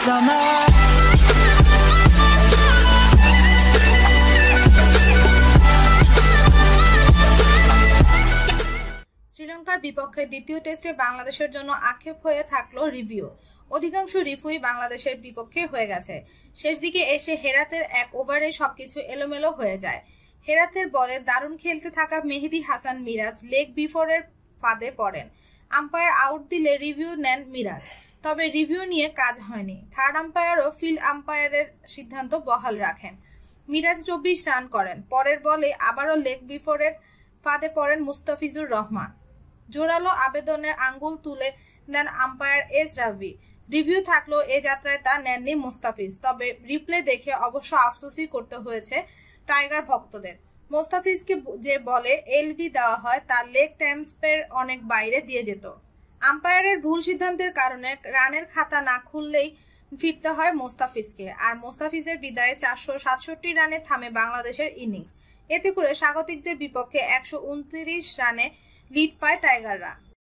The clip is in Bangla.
summer. শ্রীলঙ্কার বিপক্ষে দ্বিতীয় টেস্টে বাংলাদেশের জন্য আক্ষেপ হয়ে থাকলো রিভিউ। অধিকাংশ রিভিউই বাংলাদেশের বিপক্ষে হয়ে গেছে। শেষ দিকে এসে হেরাতের এক ওভারে সবকিছু এলোমেলো হয়ে যায়। হেরাতের বলে দারুণ খেলতে থাকা মেহেদী হাসান মিরাজ লেগ বিফোরের ফাঁদে পড়েন। আম্পায়ার আউট দিলে রিভিউ নেন মিরাজ, তবে রিভিউ নিয়ে কাজ হয়নি। থার্ড আম্পায়ারও ফিল্ড আম্পায়ারের সিদ্ধান্ত বহাল রাখেন। মিরাজ 24 রান করেন। পরের বলে আবারও লেগ বিফোরের ফাঁদে পড়েন মুস্তাফিজুর রহমান। জোরালো আবেদনের আঙ্গুল তুলে নেন আম্পায়ার এস রাভি। রিভিউ থাকলেও এ যাত্রায় তা নেননি মুস্তাফিজ, তবে রিপ্লে দেখে অবশ্য আফসোসই করতে হয়েছে টাইগার ভক্তদের। মুস্তাফিজকে যে বলে এলবি দেওয়া হয় তা লেগ টাইমসের অনেক বাইরে দিয়ে যেত। আম্পায়ারের ভুল সিদ্ধান্তের কারণে রানের খাতা না খুললেই ফিরতে হয় মুস্তাফিজকে, আর মুস্তাফিজের বিদায়ে 467 রানে থামে বাংলাদেশের ইনিংস। এতে করে স্বাগতিকদের বিপক্ষে 129 রানে লিড পায় টাইগাররা।